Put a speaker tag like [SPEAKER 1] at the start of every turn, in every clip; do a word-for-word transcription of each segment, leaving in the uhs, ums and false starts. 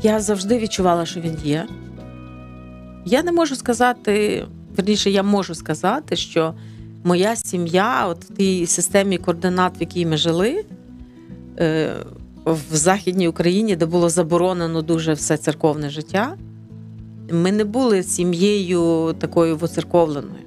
[SPEAKER 1] я завжди відчувала, що він є. Я не можу сказати, верніше, я можу сказати, що моя сім'я, от в тій системі координат, в якій ми жили, в Західній Україні, де було заборонено дуже все церковне життя, ми не були сім'єю такою воцерковленою.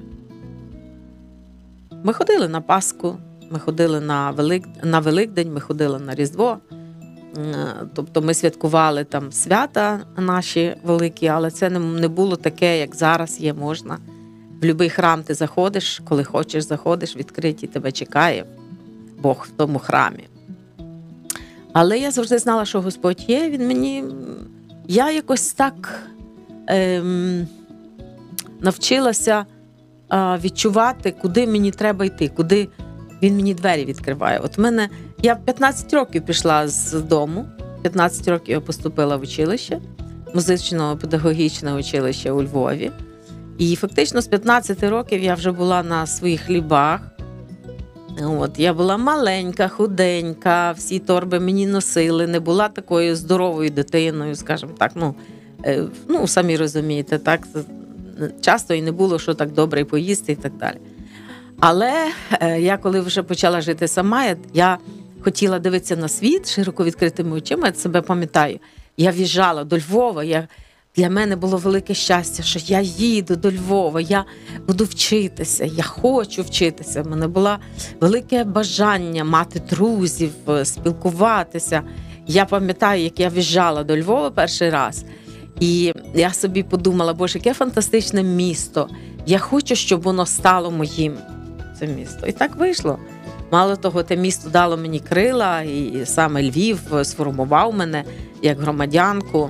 [SPEAKER 1] Ми ходили на Пасху, ми ходили на, Велик... на Великдень, ми ходили на Різдво. Тобто ми святкували там свята наші великі, але це не було таке, як зараз є, можна. В будь-який храм ти заходиш, коли хочеш, заходиш, відкриті тебе чекає Бог в тому храмі. Але я завжди знала, що Господь є, він мені... Я якось так ем, навчилася е, відчувати, куди мені треба йти, куди він мені двері відкриває. От в мене... Я в п'ятнадцять років пішла з дому, п'ятнадцять років я поступила в училище, музично-педагогічне училище у Львові. І фактично з п'ятнадцяти років я вже була на своїх хлібах. От, я була маленька, худенька, всі торби мені носили, не була такою здоровою дитиною, скажімо так, ну, ну самі розумієте, так, часто і не було, що так добре і поїсти і так далі. Але я коли вже почала жити сама, я хотіла дивитися на світ широко відкритими очима, я себе пам'ятаю. Я в'їжджала до Львова, я, для мене було велике щастя, що я їду до Львова, я буду вчитися, я хочу вчитися. У мене було велике бажання мати друзів, спілкуватися. Я пам'ятаю, як я в'їжджала до Львова перший раз, і я собі подумала, боже, яке фантастичне місто. Я хочу, щоб воно стало моїм, це місто. І так вийшло. Мало того, те місто дало мені крила, і саме Львів сформував мене як громадянку.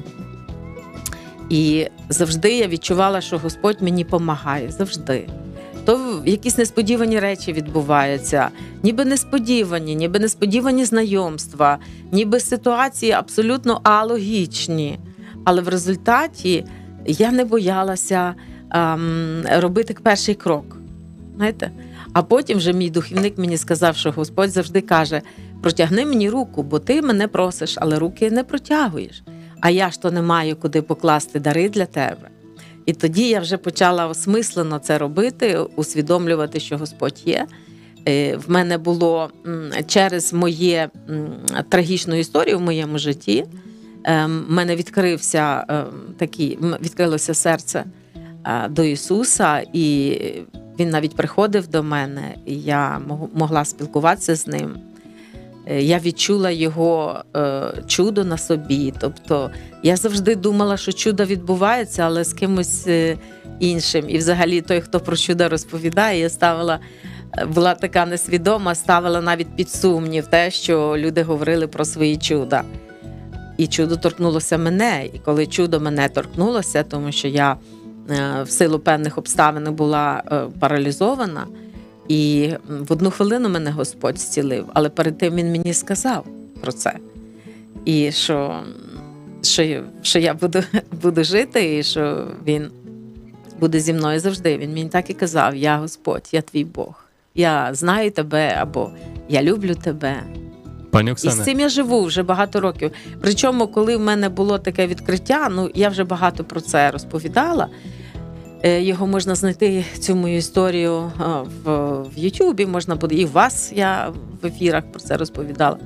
[SPEAKER 1] І завжди я відчувала, що Господь мені допомагає, завжди. То якісь несподівані речі відбуваються, ніби несподівані, ніби несподівані знайомства, ніби ситуації абсолютно алогічні. Але в результаті я не боялася ем, робити перший крок. Знаєте? А потім вже мій духовник мені сказав, що Господь завжди каже, протягни мені руку, бо ти мене просиш, але руки не протягуєш. А я ж то не маю куди покласти дари для тебе. І тоді я вже почала осмислено це робити, усвідомлювати, що Господь є. В мене було через моє трагічну історію в моєму житті, в мене відкрився такий, відкрилося серце до Ісуса, і Він навіть приходив до мене, і я могла спілкуватися з Ним. Я відчула Його чудо на собі. Тобто я завжди думала, що чудо відбувається, але з кимось іншим. І взагалі той, хто про чудо розповідає, я ставила, була така несвідома, ставила навіть під сумнів те, що люди говорили про свої чуда. І чудо торкнулося мене. І коли чудо мене торкнулося, тому що я в силу певних обставин була паралізована, і в одну хвилину мене Господь зцілив, але перед тим Він мені сказав про це. І що, що, що я буду, буду жити, і що Він буде зі мною завжди. Він мені так і казав, я Господь, я твій Бог. Я знаю тебе, або я люблю тебе.
[SPEAKER 2] Пані Оксана.
[SPEAKER 1] І з цим я живу вже багато років. Причому, коли в мене було таке відкриття, ну, я вже багато про це розповідала. Його можна знайти, цю мою історію в, в Ютубі, можна буде, і в вас я в ефірах про це розповідала.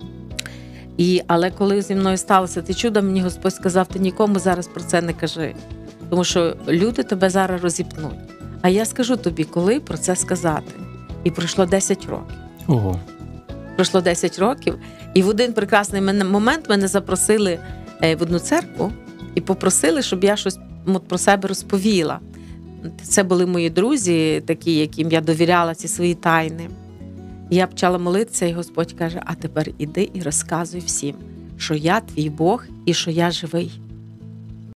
[SPEAKER 1] І, але коли зі мною сталося те чудо, мені Господь сказав, ти нікому зараз про це не кажи, тому що люди тебе зараз розіпнуть. А я скажу тобі, коли про це сказати. І пройшло десять років.
[SPEAKER 2] Ого.
[SPEAKER 1] Пройшло десять років, і в один прекрасний момент мене запросили в одну церкву і попросили, щоб я щось про себе розповіла. Це були мої друзі, такі, яким я довіряла ці свої тайни. І я почала молитися, і Господь каже, а тепер іди і розказуй всім, що я твій Бог і що я живий.